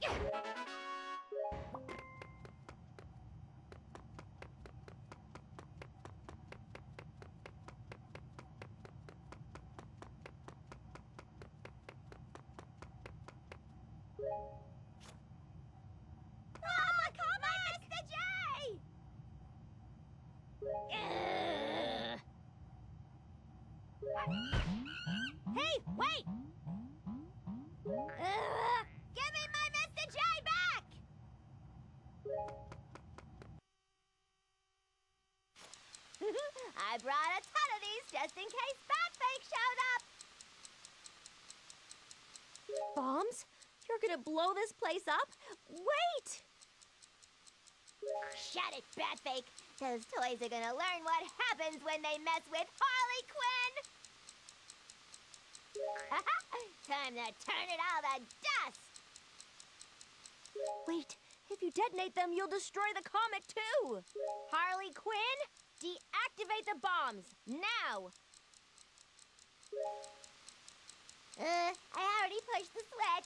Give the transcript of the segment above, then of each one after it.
Hey, wait! Give me my Mr. J back! I brought a ton of these just in case Batfake showed up! Bombs? You're gonna blow this place up? Wait! Shut it, Batfake! Those toys are gonna learn what happens when they mess with Harley Quinn! Time to turn it all to dust! Wait, if you detonate them, you'll destroy the comic too! Harley Quinn, deactivate the bombs, now! I already pushed the switch.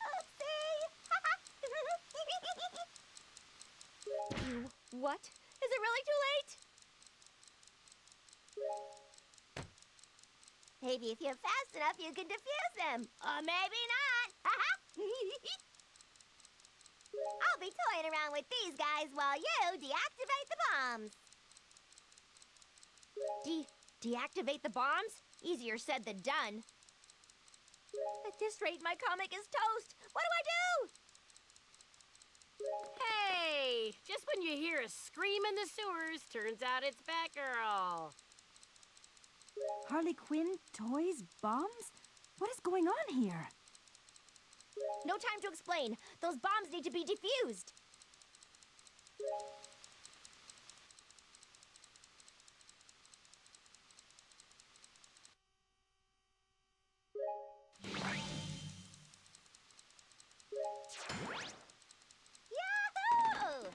Oopsie! What? Is it really too late? Maybe if you're fast enough, you can defuse them. Or maybe not. I'll be toying around with these guys while you deactivate the bombs. Deactivate the bombs? Easier said than done. At this rate, my comic is toast. What do? Hey! Just when you hear a scream in the sewers, turns out it's Batgirl. Harley Quinn, toys, bombs? What is going on here? No time to explain. Those bombs need to be defused. Yahoo!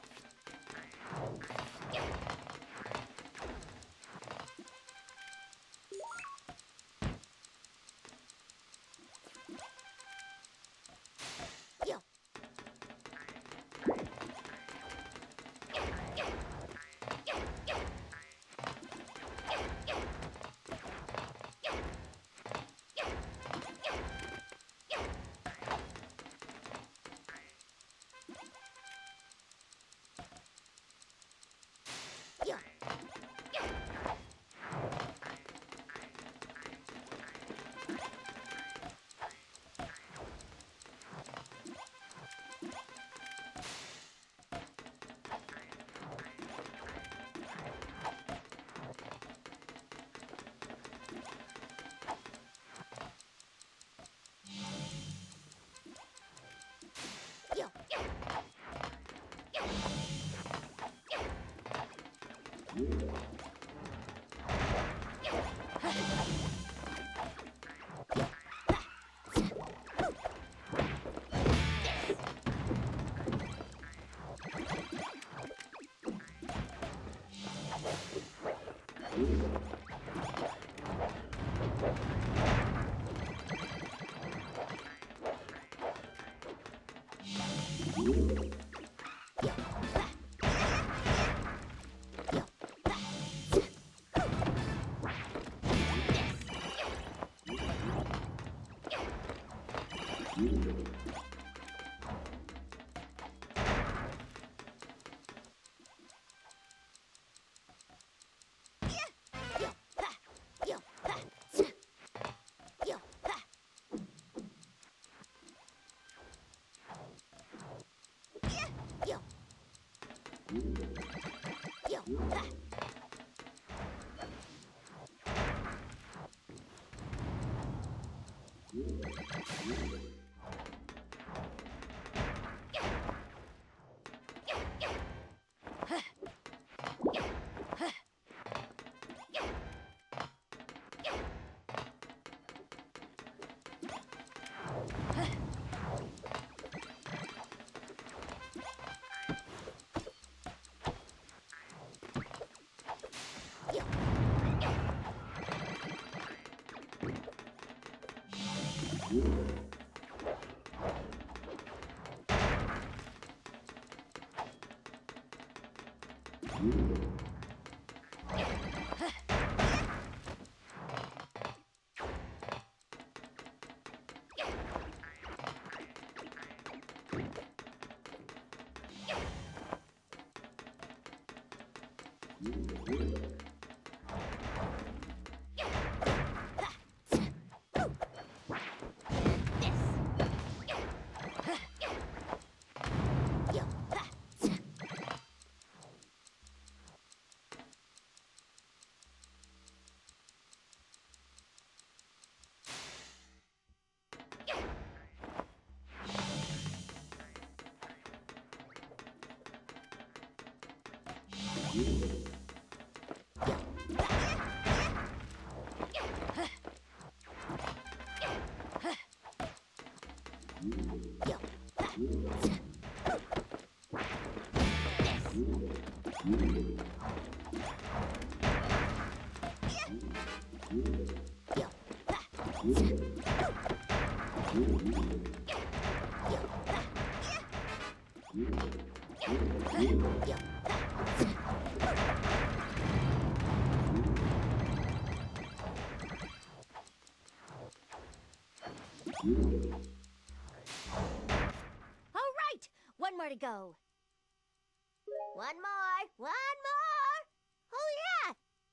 All right, one more to go. One more! One more! Oh, yeah!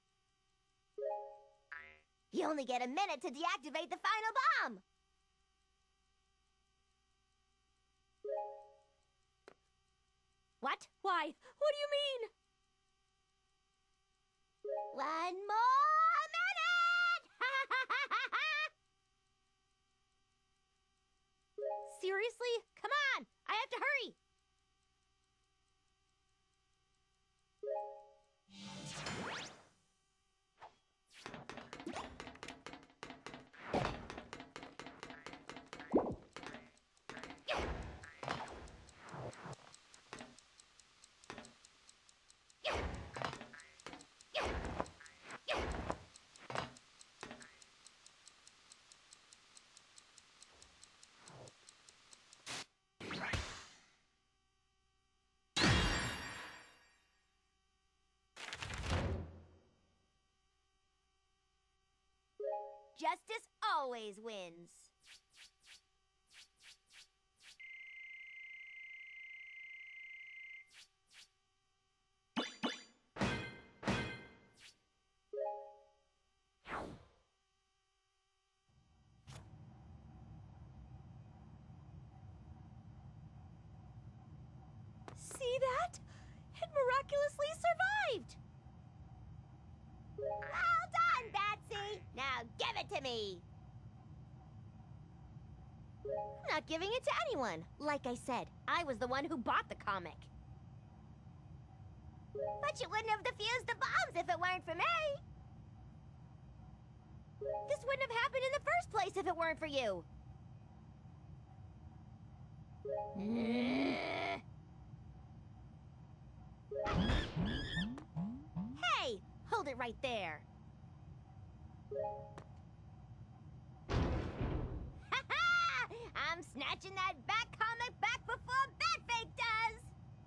You only get a minute to deactivate the final bomb! What? Why? What do you mean? One more minute! Seriously? Come on! I have to hurry! Justice always wins. See that? It miraculously survived! Well done, Batsy! Now give it to me! I'm not giving it to anyone. Like I said, I was the one who bought the comic. But you wouldn't have defused the bombs if it weren't for me! This wouldn't have happened in the first place if it weren't for you. Hey, hold it right there. Ha-ha! I'm snatching that Bat comic back before Batfake does!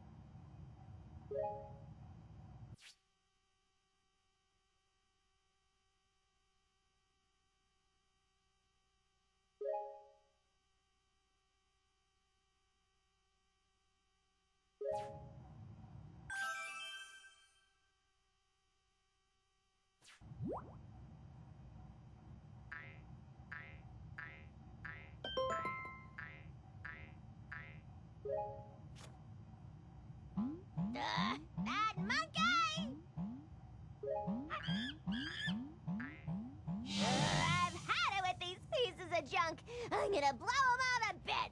That monkey! I've had it with these pieces of junk. I'm gonna blow them all to bits.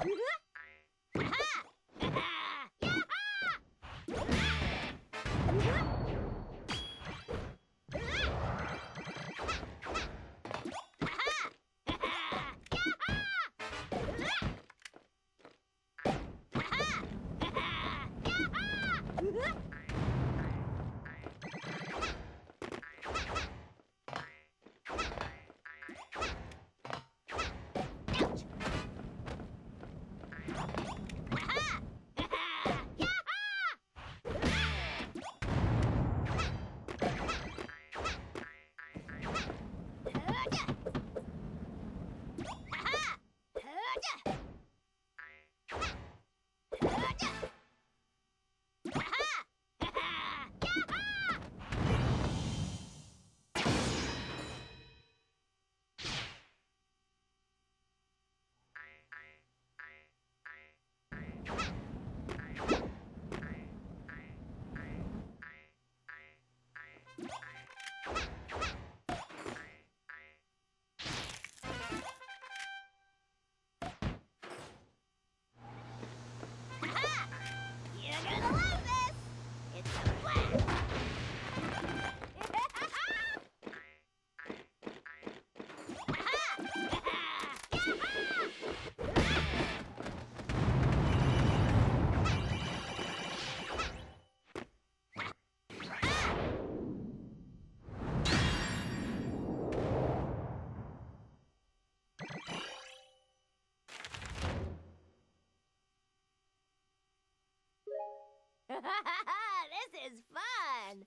This is fun!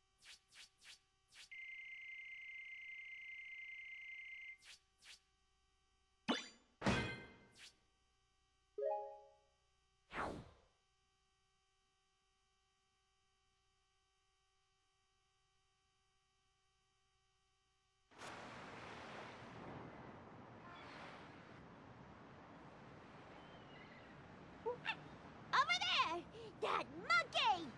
Over there! That monkey!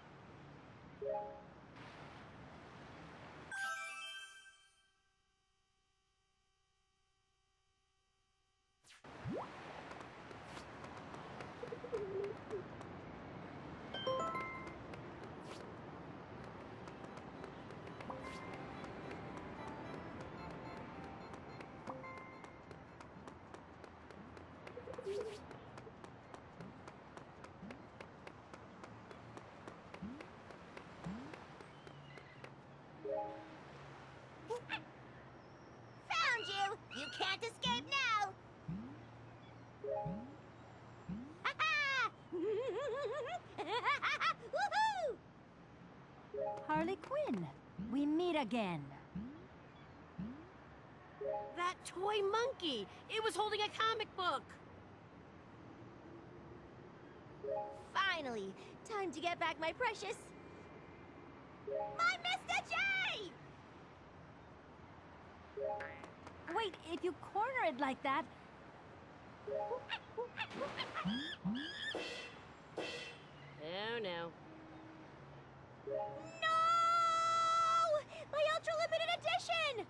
Found you! You can't escape now! Ha-ha! Woohoo! Harley Quinn, we meet again. That toy monkey! It was holding a comic book! Finally, time to get back my precious... My Mr. J! Wait, if you corner it like that... Oh, no. No! My ultra limited edition!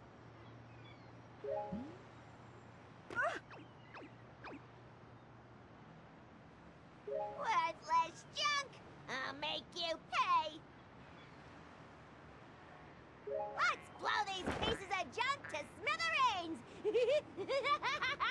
Worthless junk! I'll make you pay! Let's blow these pieces of junk to smithereens!